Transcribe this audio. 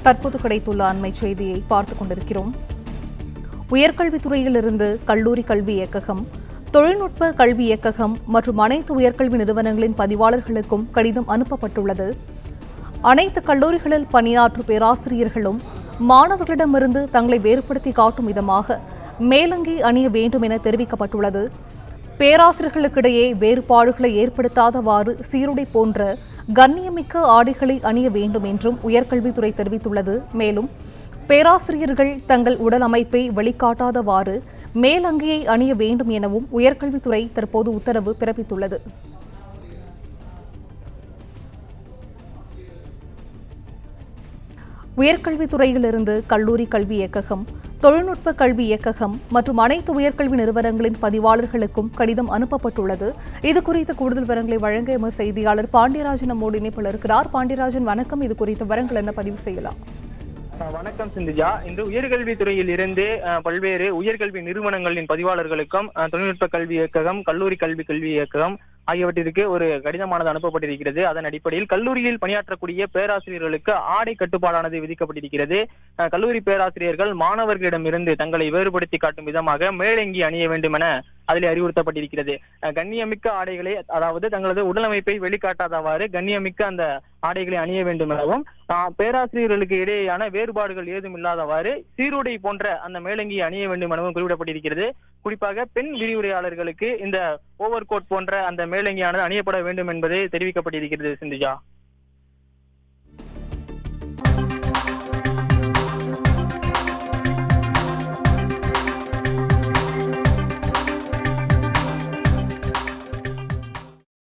தற்போது கிடைத்துள்ள அண்மை செய்தியை பார்த்துக் கொண்டிருக்கிறோம். உயர்கல்வித்துறையிலிருந்து கல்லூரி கல்வி இயக்ககம், தொழில்நுட்ப கல்வி இயக்ககம் மற்றும் அனைத்து உயர்கல்வி நிறுவனங்களின் பதிவாளர்களுக்கும் கடிதம் அனுப்பப்பட்டுள்ளது. அனைத்து கல்லூரிகளில் பணியாற்றும் பேராசிரியர்களும் மாணவர்களிடமிருந்து தங்களை வேறுபடுத்தி காட்டும் விதமாக மேலங்கி அணிய வேண்டும் என தெரிவிக்கப்பட்டுள்ளது. பேராசிரியர்களுக்கிடையே வேறுபாடுகளை ஏற்படுத்தாதவாறு சீருடை போன்ற கண்ணியமிக்க ஆடைகளை அணிய வேண்டும் என்றும் உயர்கல்வித்துறை தெரிவித்துள்ளது. மேலும் பேராசிரியர்கள் தங்கள் உடல் அமைப்பை வெளிக்காட்டாதவாறு மேலங்கியை அணிய வேண்டும் எனவும் உயர்கல்வித்துறை தற்போது உத்தரவு பிறப்பித்துள்ளது. உயர்கல்வித்துறையிலிருந்து கல்லூரி கல்வி இயக்ககம், தொழில்நுட்ப கல்வி இயக்ககம் மற்றும் அனைத்து உயர்கல்வி நிறுவனங்களின் பதிவாளர்களுக்கும் கடிதம் அனுப்பப்பட்டுள்ளது. இதுகுறித்த கூடுதல் விவரங்களை வழங்க எமது செய்தியாளர் பாண்டியராஜன் நம்மோடு இணைப்பில் இருக்கிறார். பாண்டியராஜன், வணக்கம். இது குறித்த விவரங்கள் என்ன பதிவு செய்யலாம்? வணக்கம் சிந்துஜா. இன்று உயர்கல்வித்துறையில் இருந்து பல்வேறு உயர்கல்வி நிறுவனங்களின் பதிவாளர்களுக்கும் தொழில்நுட்ப கல்வி இயக்ககம், கல்லூரி கல்வி இயக்ககம் ஆகியவற்றிற்கு ஒரு கடிதமானது அனுப்பப்பட்டிருக்கிறது. அதன் அடிப்படையில் கல்லூரியில் பணியாற்றக்கூடிய பேராசிரியர்களுக்கு ஆடை கட்டுப்பாடானது விதிக்கப்பட்டிருக்கிறது. கல்லூரி பேராசிரியர்கள் மாணவர்களிடமிருந்து தங்களை வேறுபடுத்தி காட்டும் விதமாக மேலங்கி அணிய வேண்டும் என அதில் அறிவுறுத்தப்பட்டிருக்கிறது. கண்ணியமிக்க ஆடைகளை, அதாவது தங்களது உடலமைப்பை வெளிக்காட்டாதவாறு கண்ணியமிக்க அந்த ஆடைகளை அணிய வேண்டும் எனவும், பேராசிரியர்களுக்கு இடையேயான வேறுபாடுகள் ஏதும் இல்லாதவாறு சீருடை போன்ற அந்த மேலங்கி அணிய வேண்டும் எனவும் குறிப்பிடப்பட்டிருக்கிறது. குறிப்பாக பெண் விரிவுரையாளர்களுக்கு இந்த ஓவர் கோட் போன்ற அந்த மேலங்கியானது அணியப்பட வேண்டும் என்பது தெரிவிக்கப்பட்டிருக்கிறது. சிந்துஜா.